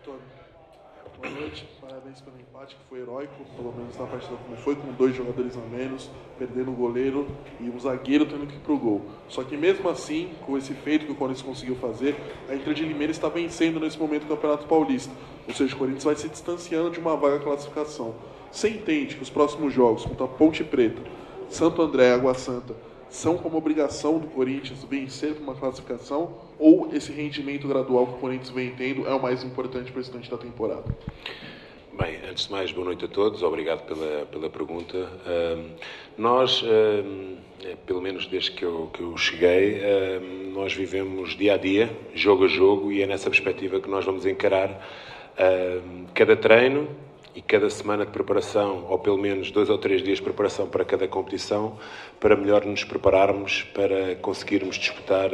Antônio, boa noite, parabéns pelo empate, que foi heróico, pelo menos na partida como foi, com 2 jogadores a menos, perdendo o goleiro e um zagueiro tendo que ir pro gol. Só que mesmo assim, com esse feito que o Corinthians conseguiu fazer, a Inter de Limeira está vencendo nesse momento o Campeonato Paulista. Ou seja, o Corinthians vai se distanciando de uma vaga classificação. Você entende que os próximos jogos contra a Ponte Preta, Santo André e Água Santa são como obrigação do Corinthians vencer uma classificação, ou esse rendimento gradual que o Corinthians vem tendo é o mais importante para o restante da temporada? Bem, antes de mais, boa noite a todos, obrigado pela pergunta. Nós, pelo menos desde que eu cheguei, nós vivemos dia a dia, jogo a jogo, e é nessa perspectiva que nós vamos encarar cada treino e cada semana de preparação, ou pelo menos 2 ou 3 dias de preparação para cada competição, para melhor nos prepararmos para conseguirmos disputar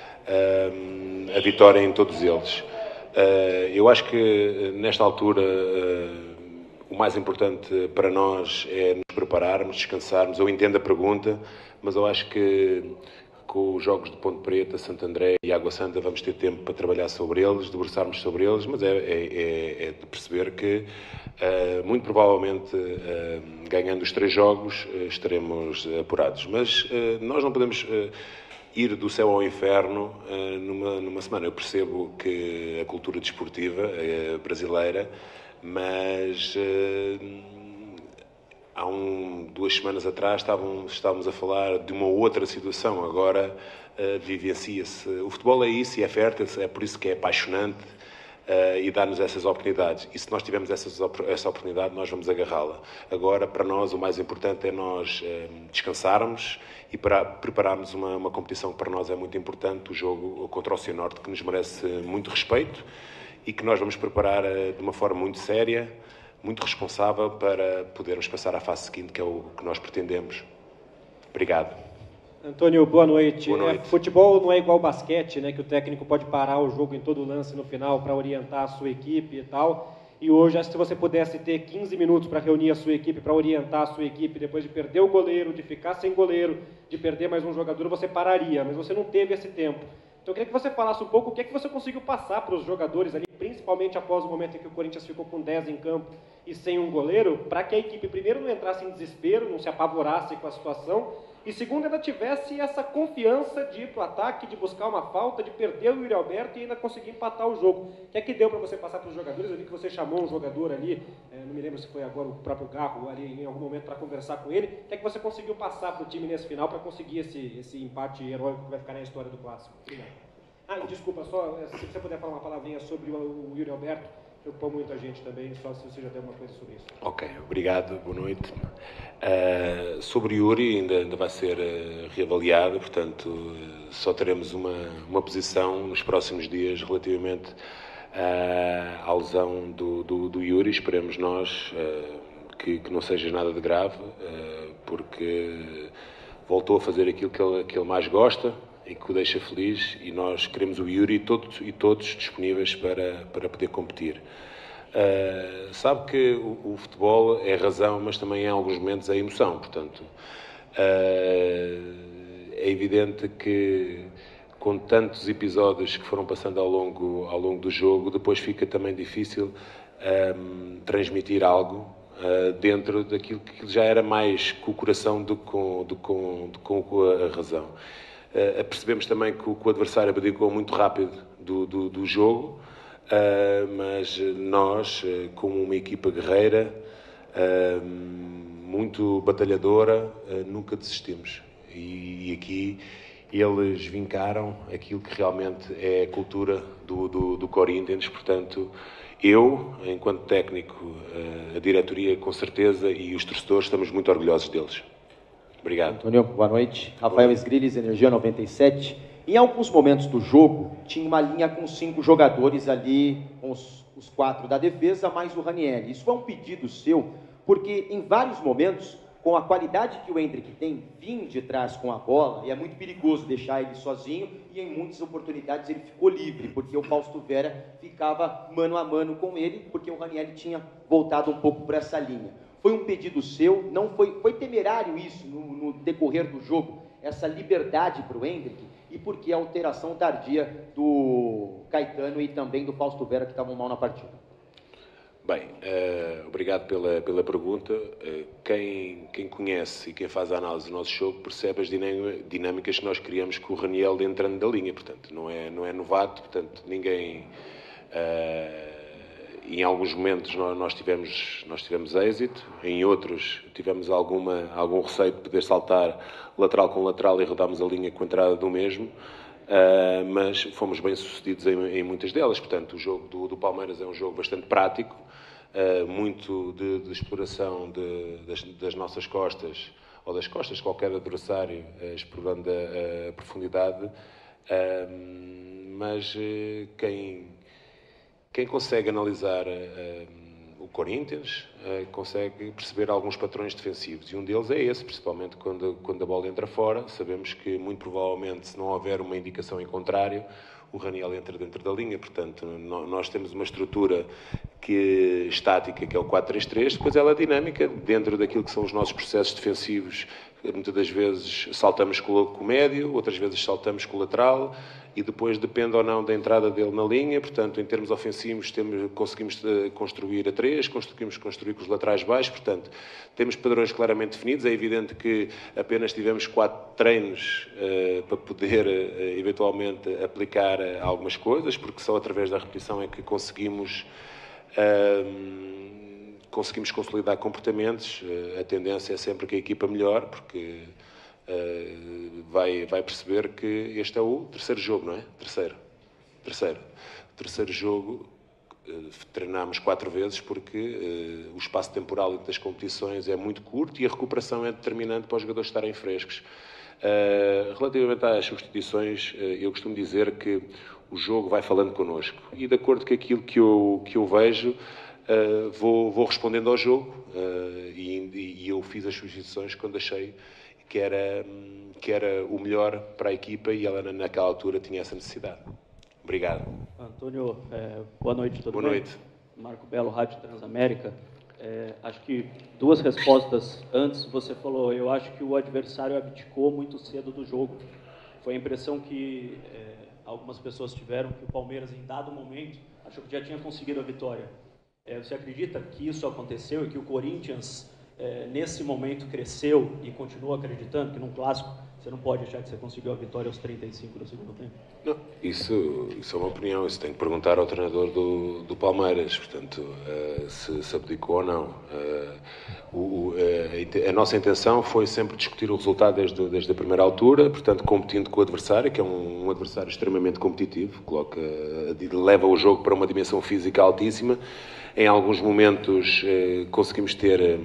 a vitória em todos eles. Eu acho que nesta altura o mais importante para nós é nos prepararmos, descansarmos. Eu entendo a pergunta, mas eu acho que com os jogos de Ponte Preta, Santo André e Água Santa vamos ter tempo para trabalhar sobre eles, debruçarmos sobre eles, mas é de perceber que muito provavelmente ganhando os 3 jogos estaremos apurados. Mas nós não podemos ir do céu ao inferno numa semana. Eu percebo que a cultura desportiva brasileira, mas há 2 semanas atrás estávamos a falar de uma outra situação. Agora vivencia-se. O futebol é isso e é fértil, é por isso que é apaixonante e dá-nos essas oportunidades. E se nós tivermos essa oportunidade, nós vamos agarrá-la. Agora, para nós, o mais importante é nós descansarmos e para prepararmos uma competição que para nós é muito importante, o jogo contra o Cianorte, que nos merece muito respeito e que nós vamos preparar de uma forma muito séria, muito responsável, para podermos passar à fase seguinte, que é o que nós pretendemos. Obrigado. Antônio, boa noite. Boa noite. Futebol não é igual basquete, né, que o técnico pode parar o jogo em todo lance no final para orientar a sua equipe e tal. E hoje, se você pudesse ter 15 minutos para reunir a sua equipe, para orientar a sua equipe, depois de perder o goleiro, de ficar sem goleiro, de perder mais um jogador, você pararia, mas você não teve esse tempo. Então eu queria que você falasse um pouco o que é que você conseguiu passar para os jogadores ali, principalmente após o momento em que o Corinthians ficou com 10 em campo e sem um goleiro, para que a equipe primeiro não entrasse em desespero, não se apavorasse com a situação, e segundo, ainda tivesse essa confiança de ir para o ataque, de buscar uma falta, de perder o Yuri Alberto e ainda conseguir empatar o jogo. O que é que deu para você passar para os jogadores? Eu vi que você chamou um jogador ali, não me lembro se foi agora o próprio Garro, ali em algum momento para conversar com ele. O que é que você conseguiu passar para o time nesse final para conseguir esse empate heróico que vai ficar na história do Clássico? Obrigado. Ah, e desculpa, só se você puder falar uma palavrinha sobre o Yuri Alberto, preocupou muita gente também, só se você já tem alguma coisa sobre isso. Ok, obrigado, boa noite. Sobre o Yuri ainda vai ser reavaliado, portanto só teremos uma posição nos próximos dias relativamente à lesão do Yuri. Esperemos nós que não seja nada de grave, porque voltou a fazer aquilo que ele mais gosta e que o deixa feliz, e nós queremos o Yuri e todos disponíveis para poder competir. Sabe que o futebol é razão, mas também em alguns momentos é emoção, portanto é evidente que com tantos episódios que foram passando ao longo do jogo, depois fica também difícil transmitir algo dentro daquilo que já era mais com o coração do que com a razão. Percebemos também que o adversário abdicou muito rápido do jogo, mas nós, como uma equipa guerreira, muito batalhadora, nunca desistimos. E aqui eles vincaram aquilo que realmente é a cultura do Corinthians. Portanto, eu, enquanto técnico, a diretoria com certeza, e os torcedores, estamos muito orgulhosos deles. Obrigado. Antônio, boa noite. Rafael Esgriles, Energia 97. Em alguns momentos do jogo, tinha uma linha com 5 jogadores ali, com os 4 da defesa, mais o Ranieri. Isso foi um pedido seu, porque em vários momentos, com a qualidade que o Endrick tem, vir de trás com a bola, e é muito perigoso deixar ele sozinho, e em muitas oportunidades ele ficou livre, porque o Fausto Vera ficava mano a mano com ele, porque o Ranieri tinha voltado um pouco para essa linha. Foi um pedido seu, não foi temerário isso no decorrer do jogo, essa liberdade para o Endrick, e por que a alteração tardia do do Caetano e também do Fausto Vera, que estavam mal na partida. Bem, obrigado pela pergunta. Quem conhece e quem faz a análise do nosso jogo percebe as dinâmicas que nós criamos com o Raniel entrando da linha. Portanto, não é novato, portanto, ninguém... em alguns momentos nós tivemos êxito, em outros tivemos algum receio de poder saltar lateral com lateral e rodámos a linha com a entrada do mesmo, mas fomos bem sucedidos em muitas delas. Portanto, o jogo do Palmeiras é um jogo bastante prático, muito de exploração das nossas costas, ou das costas de qualquer adversário, explorando a profundidade, mas quem consegue analisar o Corinthians consegue perceber alguns padrões defensivos, e um deles é esse, principalmente quando a bola entra fora. Sabemos que, muito provavelmente, se não houver uma indicação em contrário, o Raniel entra dentro da linha. Portanto, nós temos uma estrutura estática, que é o 4-3-3, depois ela é dinâmica dentro daquilo que são os nossos processos defensivos. Muitas das vezes saltamos com o médio, outras vezes saltamos com o lateral, e depois depende ou não da entrada dele na linha. Portanto, em termos ofensivos, conseguimos construir a 3, conseguimos construir com os laterais baixos. Portanto, temos padrões claramente definidos. É evidente que apenas tivemos 4 treinos para poder eventualmente aplicar algumas coisas, porque só através da repetição é que conseguimos consolidar comportamentos. A tendência é sempre que a equipa melhore, porque vai perceber que este é o terceiro jogo, não é? Terceiro jogo. Treinámos 4 vezes porque o espaço temporal entre as competições é muito curto e a recuperação é determinante para os jogadores estarem frescos. Relativamente às substituições, eu costumo dizer que o jogo vai falando connosco, e de acordo com aquilo que eu vejo, vou respondendo ao jogo, e eu fiz as substituições quando achei que era o melhor para a equipa, e ela naquela altura tinha essa necessidade. Obrigado. Antônio, boa noite, tudo bem? Boa noite. Marco Belo, Rádio Transamérica. Acho que 2 respostas antes. Você falou, eu acho que o adversário abdicou muito cedo do jogo. Foi a impressão que algumas pessoas tiveram, que o Palmeiras, em dado momento, achou que já tinha conseguido a vitória. Você acredita que isso aconteceu e que o Corinthians, nesse momento, cresceu e continua acreditando que num clássico você não pode achar que você conseguiu a vitória aos 35 do segundo tempo? Não, isso é uma opinião. Isso tem que perguntar ao treinador do Palmeiras, portanto, se abdicou ou não. A nossa intenção foi sempre discutir o resultado desde a primeira altura, portanto, competindo com o adversário, que é um adversário extremamente competitivo, leva o jogo para uma dimensão física altíssima. Em alguns momentos conseguimos ter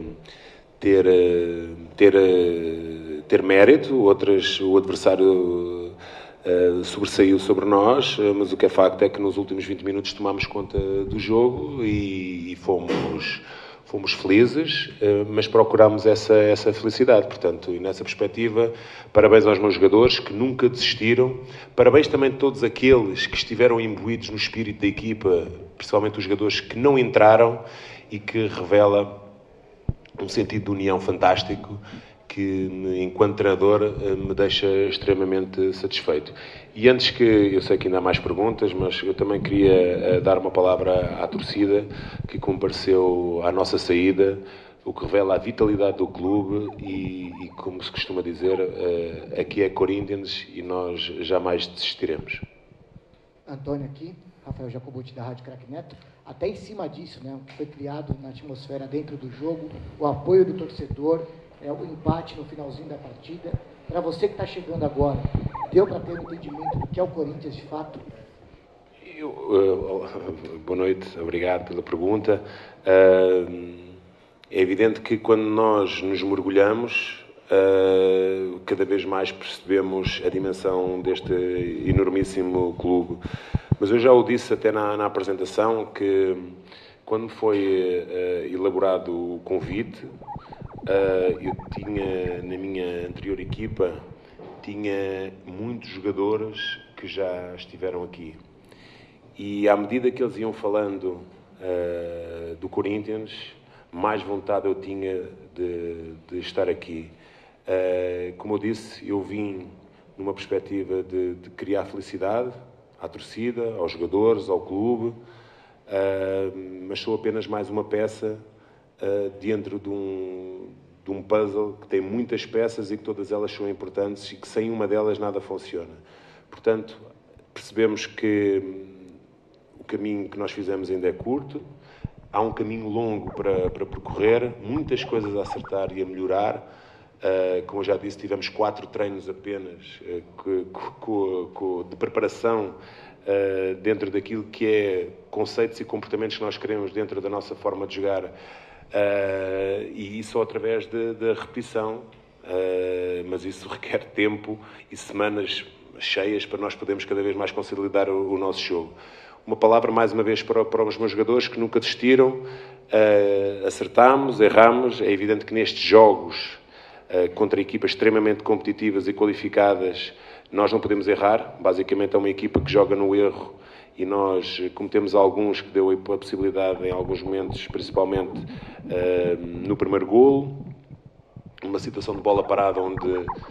mérito, outras o adversário sobressaiu sobre nós, mas o que é facto é que nos últimos 20 minutos tomámos conta do jogo e fomos felizes, mas procurámos essa felicidade. Portanto, e nessa perspectiva, parabéns aos meus jogadores que nunca desistiram, parabéns também a todos aqueles que estiveram imbuídos no espírito da equipa, principalmente os jogadores que não entraram, e que revela um sentido de união fantástico que, enquanto treinador, me deixa extremamente satisfeito. E antes que, eu sei que ainda há mais perguntas, mas eu também queria dar uma palavra à torcida que compareceu à nossa saída, o que revela a vitalidade do clube e como se costuma dizer, aqui é Corinthians e nós jamais desistiremos. Antônio aqui, Rafael Jacobuti da Rádio Craque Neto. Até em cima disso, né, o que foi criado na atmosfera dentro do jogo, o apoio do torcedor, o empate no finalzinho da partida. Para você que está chegando agora, deu para ter um entendimento do que é o Corinthians de fato? Boa noite, obrigado pela pergunta. É evidente que quando nós nos mergulhamos, cada vez mais percebemos a dimensão deste enormíssimo clube. Mas eu já o disse até na apresentação, que quando foi elaborado o convite, eu tinha, na minha anterior equipa, tinha muitos jogadores que já estiveram aqui. E à medida que eles iam falando do Corinthians, mais vontade eu tinha de estar aqui. Como eu disse, eu vim numa perspectiva de criar felicidade à torcida, aos jogadores, ao clube, mas sou apenas mais uma peça dentro de um puzzle que tem muitas peças e que todas elas são importantes e que sem uma delas nada funciona. Portanto, percebemos que o caminho que nós fizemos ainda é curto, há um caminho longo para percorrer, muitas coisas a acertar e a melhorar. Como eu já disse, tivemos 4 treinos apenas de preparação dentro daquilo que é conceitos e comportamentos que nós queremos dentro da nossa forma de jogar, e isso através da repetição, mas isso requer tempo e semanas cheias para nós podermos cada vez mais consolidar o nosso jogo. Uma palavra, mais uma vez, para os meus jogadores que nunca desistiram. Acertámos, erramos. É evidente que nestes jogos, contra equipas extremamente competitivas e qualificadas, nós não podemos errar. Basicamente é uma equipa que joga no erro e nós cometemos alguns que deu a possibilidade, em alguns momentos, principalmente no primeiro golo, uma situação de bola parada onde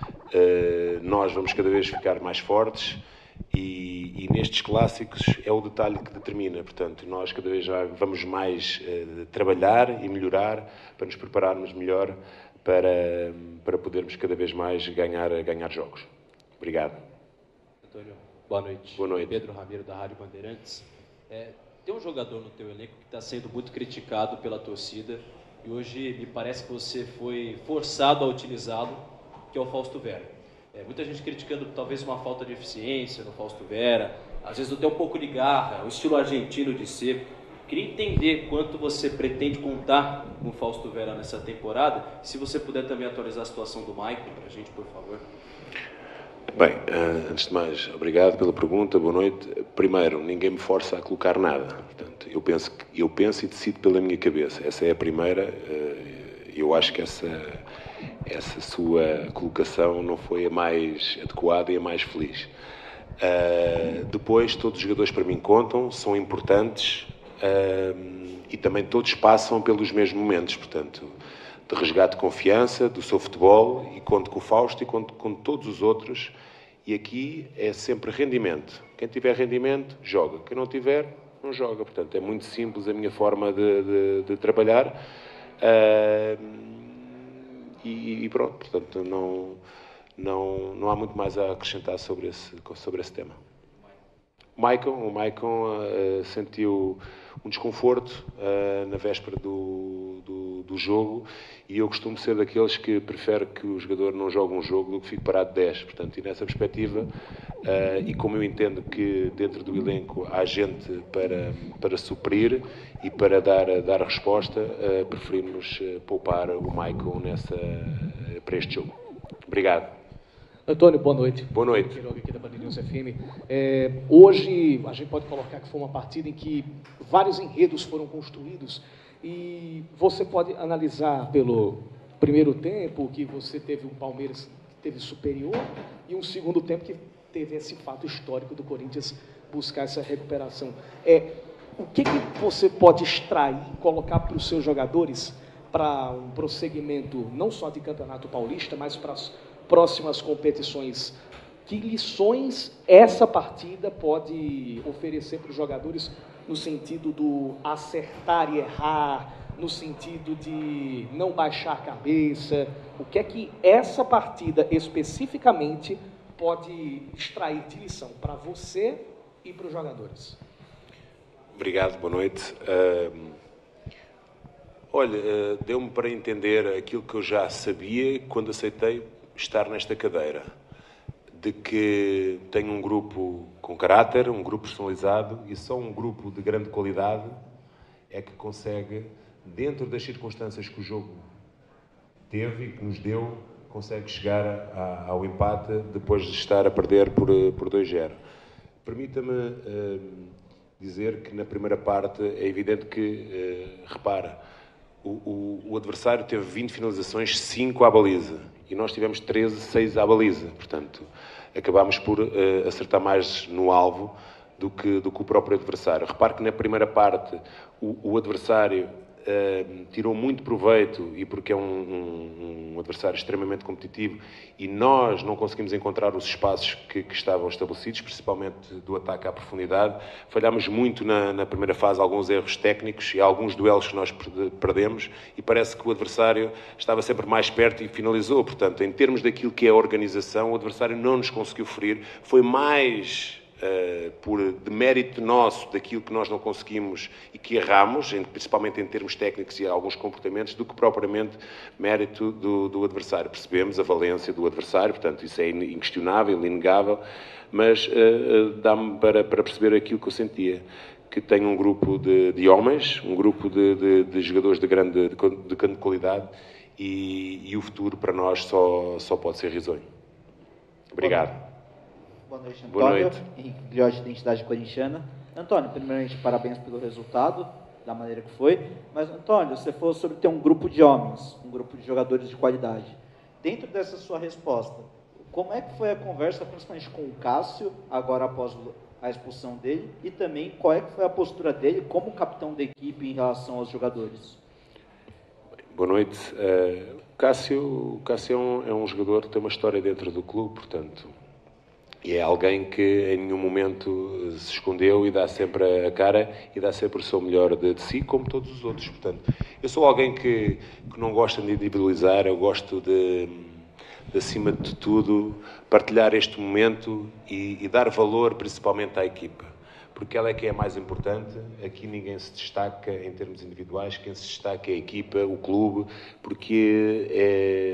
nós vamos cada vez ficar mais fortes. E nestes clássicos é o detalhe que determina. Portanto, nós cada vez já vamos mais trabalhar e melhorar para nos prepararmos melhor para podermos cada vez mais ganhar jogos. Obrigado. Antônio, boa noite. Boa noite. Pedro Ramiro, da Rádio Bandeirantes. Tem um jogador no teu elenco que está sendo muito criticado pela torcida e hoje me parece que você foi forçado a utilizá-lo, que é o Fausto Vera. Muita gente criticando talvez uma falta de eficiência no Fausto Vera, às vezes até um pouco de garra, o estilo argentino de ser. Queria entender quanto você pretende contar com o Fausto Vera nessa temporada, se você puder também atualizar a situação do Maicon para a gente, por favor. Bem, antes de mais, obrigado pela pergunta, boa noite. Primeiro, ninguém me força a colocar nada. Portanto, eu penso e decido pela minha cabeça. Essa é a primeira. Eu acho que essa sua colocação não foi a mais adequada e a mais feliz. Depois, todos os jogadores para mim contam, são importantes e também todos passam pelos mesmos momentos, portanto, de resgate de confiança, do seu futebol, e conto com o Fausto e conto com todos os outros, e aqui é sempre rendimento. Quem tiver rendimento, joga. Quem não tiver, não joga. Portanto, é muito simples a minha forma de trabalhar. E pronto, portanto, não há muito mais a acrescentar sobre esse tema. O Maicon sentiu um desconforto na véspera do jogo, e eu costumo ser daqueles que prefere que o jogador não jogue um jogo do que fique parado 10. Portanto, e nessa perspectiva, e como eu entendo que dentro do elenco há gente para suprir e para dar resposta, preferimos poupar o Maicon para este jogo. Obrigado. Antônio, boa noite. Boa noite. Queiroga aqui da Bandeirantes FM. Hoje a gente pode colocar que foi uma partida em que vários enredos foram construídos, e você pode analisar pelo primeiro tempo que você teve um Palmeiras que teve superior e um segundo tempo que teve esse fato histórico do Corinthians buscar essa recuperação. O que você pode extrair, colocar para os seus jogadores para um prosseguimento não só de Campeonato Paulista, mas para as próximas competições? Que lições essa partida pode oferecer para os jogadores no sentido do acertar e errar, no sentido de não baixar a cabeça? O que é que essa partida especificamente pode extrair de lição para você e para os jogadores? Obrigado, boa noite. Deu-me para entender aquilo que eu já sabia quando aceitei estar nesta cadeira, de que tenho um grupo com caráter, um grupo personalizado, e só um grupo de grande qualidade é que consegue, dentro das circunstâncias que o jogo teve e que nos deu, consegue chegar ao empate depois de estar a perder por 2-0. Permita-me dizer que na primeira parte é evidente que, repara, o adversário teve 20 finalizações, 5 à baliza, e nós tivemos 6 à baliza. Portanto, acabámos por acertar mais no alvo do que o próprio adversário. Repare que na primeira parte o adversário tirou muito proveito e porque é um adversário extremamente competitivo e nós não conseguimos encontrar os espaços que estavam estabelecidos, principalmente do ataque à profundidade. Falhámos muito na primeira fase, alguns erros técnicos e alguns duelos que nós perdemos e parece que o adversário estava sempre mais perto e finalizou. Portanto, em termos daquilo que é a organização, o adversário não nos conseguiu ferir. Foi mais de mérito nosso daquilo que nós não conseguimos e que erramos, principalmente em termos técnicos e alguns comportamentos, do que propriamente mérito do adversário. Percebemos a valência do adversário, portanto, isso é inquestionável, inegável, mas dá-me para perceber aquilo que eu sentia, que tem um grupo de homens, um grupo de jogadores de grande qualidade e o futuro para nós só pode ser risonho. Obrigado. Boa noite, Antônio. Boa noite. Henrique Gliotti, Identidade Corintiana. Antônio, primeiramente, parabéns pelo resultado, da maneira que foi. Mas, Antônio, você falou sobre ter um grupo de homens, um grupo de jogadores de qualidade. Dentro dessa sua resposta, como é que foi a conversa, principalmente com o Cássio, agora após a expulsão dele, e também qual é que foi a postura dele como capitão da equipe em relação aos jogadores? Boa noite. O Cássio é um jogador que tem uma história dentro do clube, portanto... E é alguém que em nenhum momento se escondeu e dá sempre a cara e dá sempre o seu melhor de si, como todos os outros. Portanto, eu sou alguém que não gosta de individualizar, eu gosto de acima de tudo, partilhar este momento e dar valor principalmente à equipa. Porque ela é que é a mais importante. Aqui ninguém se destaca em termos individuais, quem se destaca é a equipa, o clube, porque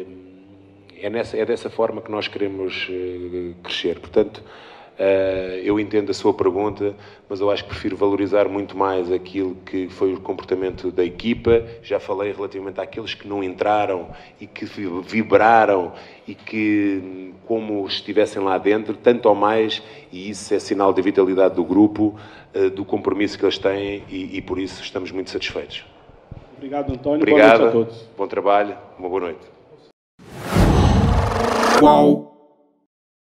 é dessa forma que nós queremos crescer. Portanto, eu entendo a sua pergunta, mas eu acho que prefiro valorizar muito mais aquilo que foi o comportamento da equipa. Já falei relativamente àqueles que não entraram e que vibraram e que, como estivessem lá dentro, tanto ou mais, e isso é sinal da vitalidade do grupo, do compromisso que eles têm e por isso estamos muito satisfeitos. Obrigado, Antônio. Obrigado. Boa noite a todos. Bom trabalho. Uma boa noite. Qual?